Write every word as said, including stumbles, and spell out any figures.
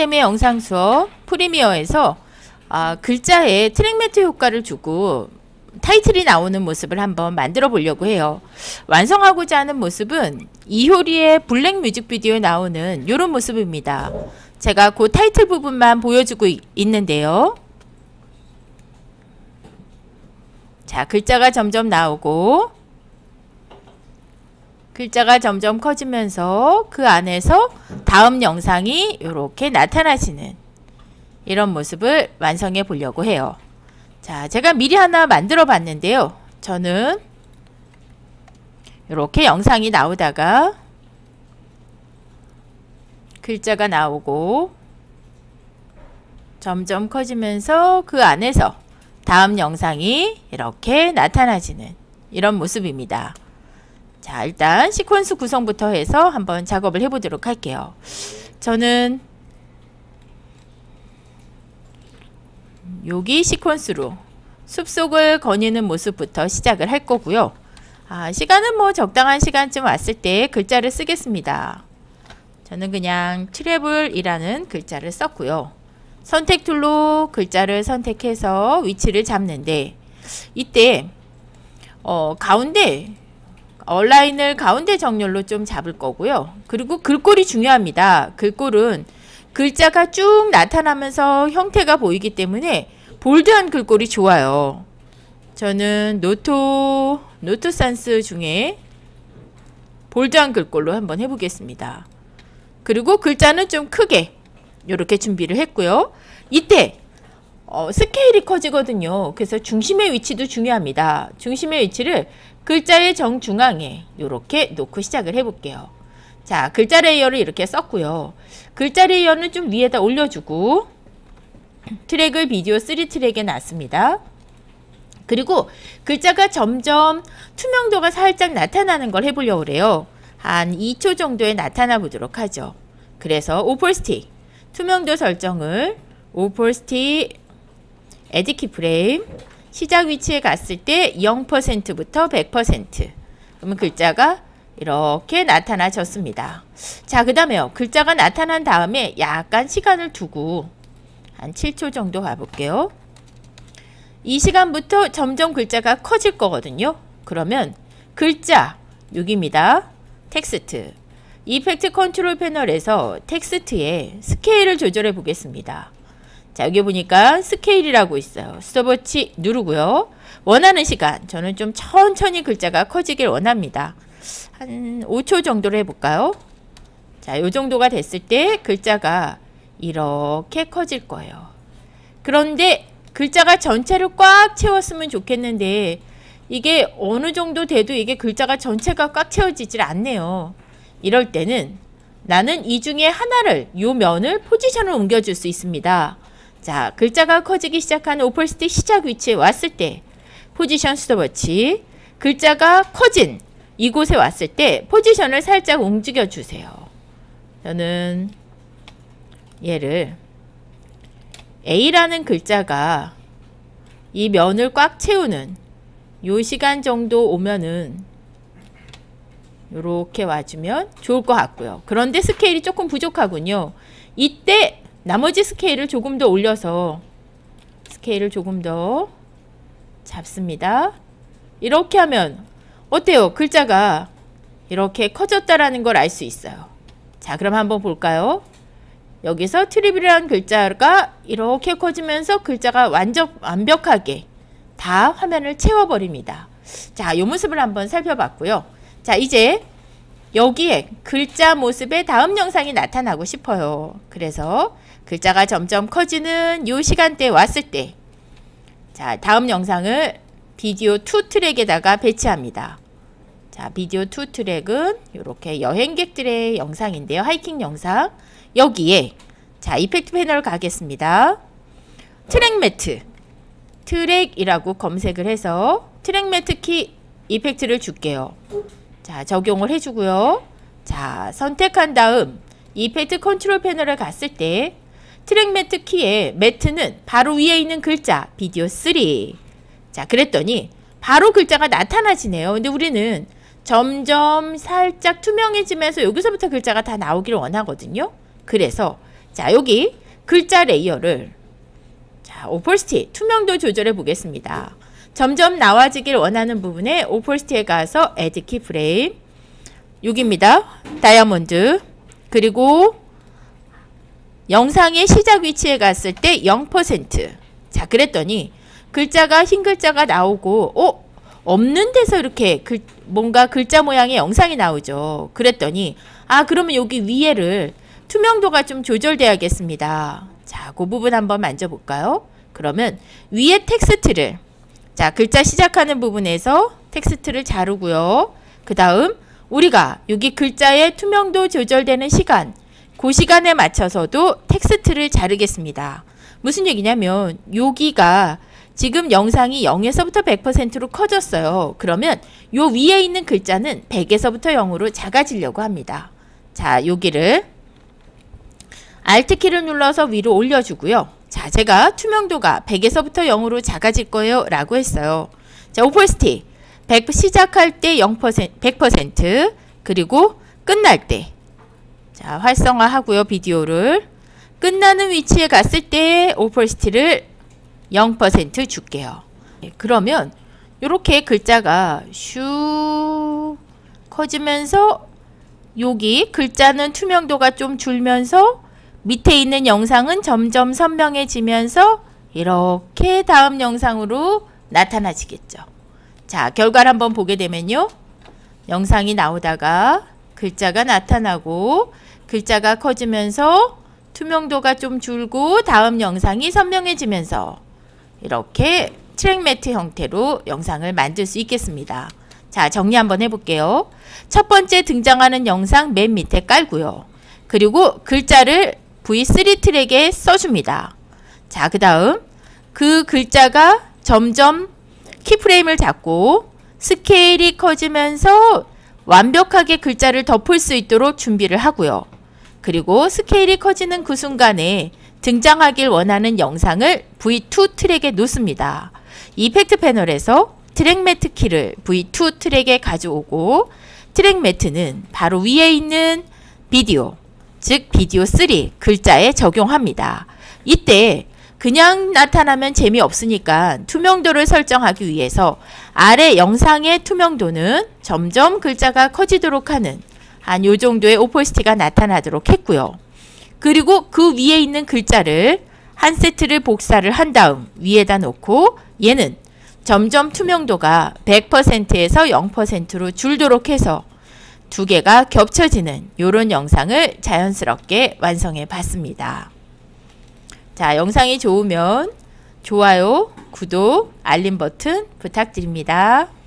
프로그래밍 영상 수업 프리미어에서 아, 글자에 트랙 매트 효과를 주고 타이틀이 나오는 모습을 한번 만들어 보려고 해요. 완성하고자 하는 모습은 이효리의 블랙 뮤직비디오에 나오는 이런 모습입니다. 제가 그 타이틀 부분만 보여주고 있는데요. 자, 글자가 점점 나오고 글자가 점점 커지면서 그 안에서 다음 영상이 이렇게 나타나시는 이런 모습을 완성해 보려고 해요. 자, 제가 미리 하나 만들어 봤는데요. 저는 이렇게 영상이 나오다가 글자가 나오고 점점 커지면서 그 안에서 다음 영상이 이렇게 나타나지는 이런 모습입니다. 자, 일단 시퀀스 구성부터 해서 한번 작업을 해보도록 할게요. 저는 여기 시퀀스로 숲속을 거니는 모습부터 시작을 할 거고요. 아, 시간은 뭐 적당한 시간쯤 왔을 때 글자를 쓰겠습니다. 저는 그냥 트래블이라는 글자를 썼고요. 선택 툴로 글자를 선택해서 위치를 잡는데 이때 어, 가운데 얼라인을 가운데 정렬로 좀 잡을 거고요. 그리고 글꼴이 중요합니다. 글꼴은 글자가 쭉 나타나면서 형태가 보이기 때문에 볼드한 글꼴이 좋아요. 저는 노토, 노트 산스 중에 볼드한 글꼴로 한번 해보겠습니다. 그리고 글자는 좀 크게 이렇게 준비를 했고요. 이때 어, 스케일이 커지거든요. 그래서 중심의 위치도 중요합니다. 중심의 위치를 글자의 정중앙에 이렇게 놓고 시작을 해볼게요. 자, 글자 레이어를 이렇게 썼고요. 글자 레이어는 좀 위에다 올려주고 트랙을 비디오 쓰리 트랙에 놨습니다. 그리고 글자가 점점 투명도가 살짝 나타나는 걸 해보려고 그래요. 한 이 초 정도에 나타나 보도록 하죠. 그래서 오퍼시티 투명도 설정을 오퍼시티 에디 키프레임 시작 위치에 갔을 때 영 퍼센트부터 백 퍼센트 그러면 글자가 이렇게 나타나졌습니다. 자, 그 다음에요. 글자가 나타난 다음에 약간 시간을 두고 한 칠 초 정도 가볼게요. 이 시간부터 점점 글자가 커질 거거든요. 그러면 글자 여기입니다. 텍스트 이펙트 컨트롤 패널에서 텍스트의 스케일을 조절해 보겠습니다. 자, 여기 보니까 스케일이라고 있어요. 스톱워치 누르고요. 원하는 시간 저는 좀 천천히 글자가 커지길 원합니다. 한 오 초 정도로 해볼까요? 자, 요 정도가 됐을 때 글자가 이렇게 커질 거예요. 그런데 글자가 전체를 꽉 채웠으면 좋겠는데 이게 어느 정도 돼도 이게 글자가 전체가 꽉 채워지질 않네요. 이럴 때는 나는 이 중에 하나를 요 면을 포지션을 옮겨줄 수 있습니다. 자, 글자가 커지기 시작한 오퍼시티 시작 위치에 왔을 때 포지션 스톱워치 글자가 커진 이곳에 왔을 때 포지션을 살짝 움직여 주세요. 저는 얘를 A라는 글자가 이 면을 꽉 채우는 요 시간 정도 오면은 요렇게 와주면 좋을 것 같고요. 그런데 스케일이 조금 부족하군요. 이때 나머지 스케일을 조금 더 올려서 스케일을 조금 더 잡습니다. 이렇게 하면 어때요? 글자가 이렇게 커졌다라는 걸 알 수 있어요. 자, 그럼 한번 볼까요? 여기서 트리블이라는 글자가 이렇게 커지면서 글자가 완전 완벽하게 다 화면을 채워버립니다. 자, 이 모습을 한번 살펴봤고요. 자, 이제 여기에 글자 모습의 다음 영상이 나타나고 싶어요. 그래서 글자가 점점 커지는 이 시간대에 왔을 때 자, 다음 영상을 비디오 투 트랙에다가 배치합니다. 자, 비디오 투 트랙은 이렇게 여행객들의 영상인데요. 하이킹 영상. 여기에 자, 이펙트 패널 가겠습니다. 트랙 매트 트랙이라고 검색을 해서 트랙 매트 키 이펙트를 줄게요. 자, 적용을 해주고요. 자, 선택한 다음 이펙트 컨트롤 패널에 갔을 때 트랙 매트 키의 매트는 바로 위에 있는 글자 비디오 쓰리. 자, 그랬더니 바로 글자가 나타나지네요. 근데 우리는 점점 살짝 투명해지면서 여기서부터 글자가 다 나오기를 원하거든요. 그래서 자, 여기 글자 레이어를 자, 오퍼시티 투명도 조절해 보겠습니다. 점점 나와지길 원하는 부분에 오퍼시티에 가서 Add Keyframe, 여기입니다. 다이아몬드. 그리고 영상의 시작 위치에 갔을 때 영 퍼센트. 자, 그랬더니 글자가 흰 글자가 나오고 어? 없는 데서 이렇게 글, 뭔가 글자 모양의 영상이 나오죠. 그랬더니 아, 그러면 여기 위에를 투명도가 좀 조절돼야겠습니다. 자, 그 부분 한번 만져볼까요? 그러면 위에 텍스트를, 자, 글자 시작하는 부분에서 텍스트를 자르고요. 그 다음 우리가 여기 글자의 투명도 조절되는 시간, 그 시간에 맞춰서도 텍스트를 자르겠습니다. 무슨 얘기냐면 여기가 지금 영상이 영에서부터 백 퍼센트로 커졌어요. 그러면 요 위에 있는 글자는 백에서부터 영으로 작아지려고 합니다. 자, 여기를 Alt키를 눌러서 위로 올려주고요. 자, 제가 투명도가 백에서부터 영으로 작아질 거예요 라고 했어요. 자, 오퍼시티 백 시작할 때 영 퍼센트, 백 퍼센트, 그리고 끝날 때, 자, 활성화 하고요. 비디오를 끝나는 위치에 갔을 때 오퍼시티를 영 퍼센트 줄게요. 네, 그러면 이렇게 글자가 슉 커지면서 여기 글자는 투명도가 좀 줄면서 밑에 있는 영상은 점점 선명해지면서 이렇게 다음 영상으로 나타나지겠죠. 자, 결과를 한번 보게 되면요. 영상이 나오다가 글자가 나타나고 글자가 커지면서 투명도가 좀 줄고 다음 영상이 선명해지면서 이렇게 트랙 매트 형태로 영상을 만들 수 있겠습니다. 자, 정리 한번 해볼게요. 첫 번째 등장하는 영상 맨 밑에 깔고요. 그리고 글자를 브이 쓰리 트랙에 써줍니다. 자, 그 다음 그 글자가 점점 키프레임을 잡고 스케일이 커지면서 완벽하게 글자를 덮을 수 있도록 준비를 하고요. 그리고 스케일이 커지는 그 순간에 등장하길 원하는 영상을 브이 투 트랙에 놓습니다. 이펙트 패널에서 트랙 매트 키를 브이 투 트랙에 가져오고 트랙 매트는 바로 위에 있는 비디오, 즉 비디오 쓰리 글자에 적용합니다. 이때 그냥 나타나면 재미없으니까 투명도를 설정하기 위해서 아래 영상의 투명도는 점점 글자가 커지도록 하는 한 요 정도의 오퍼시티가 나타나도록 했고요. 그리고 그 위에 있는 글자를 한 세트를 복사를 한 다음 위에다 놓고 얘는 점점 투명도가 백 퍼센트에서 영 퍼센트로 줄도록 해서 두 개가 겹쳐지는 이런 영상을 자연스럽게 완성해 봤습니다. 자, 영상이 좋으면 좋아요, 구독, 알림 버튼 부탁드립니다.